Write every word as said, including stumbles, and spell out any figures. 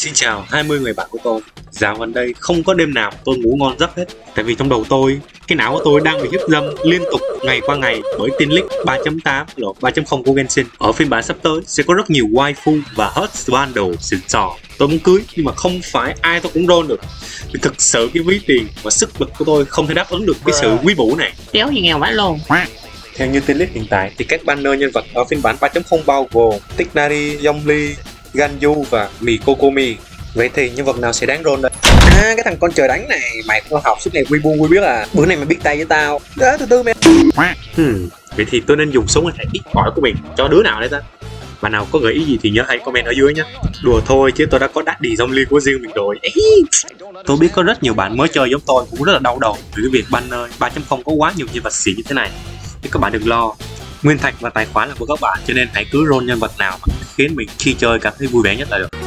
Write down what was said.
Xin chào hai mươi người bạn của tôi. Dạo gần đây không có đêm nào tôi ngủ ngon giấc hết. Tại vì trong đầu tôi, cái não của tôi đang bị hiếp dâm liên tục ngày qua ngày bởi Teen League ba chấm tám lộn ba chấm không của Genshin. Ở phiên bản sắp tới sẽ có rất nhiều waifu và hot bundle xịn sò. Tôi muốn cưới nhưng mà không phải ai tôi cũng roll được. Vì thực sự cái ví tiền và sức lực của tôi không thể đáp ứng được cái sự quý báu này. Đéo gì nghèo vãi luôn. Theo như Teen League hiện tại thì các banner nhân vật ở phiên bản ba chấm không bao gồm Tighnari, Zhongli, Ganyu và Mikokomi. Vậy thì nhân vật nào sẽ đáng roll đây? À, cái thằng con trời đánh này, mày cũng học suốt ngày quy bu quy biết à. Bữa này mày biết tay với tao. Đó, từ từ mày. Hmm, vậy thì tôi nên dùng súng hay ít ỏi của mình cho đứa nào đây ta? Bạn nào có gợi ý gì thì nhớ hãy comment ở dưới nhé. Đùa thôi chứ tôi đã có Daddy Zhongli của riêng mình rồi. Tôi biết có rất nhiều bạn mới chơi giống tôi cũng rất là đau đầu vì cái việc banner ba chấm không có quá nhiều nhân vật xịn như thế này. Nhưng các bạn đừng lo, nguyên thạch và tài khoản là của các bạn, cho nên hãy cứ roll nhân vật nào mà khiến mình khi chơi cảm thấy vui vẻ nhất là được.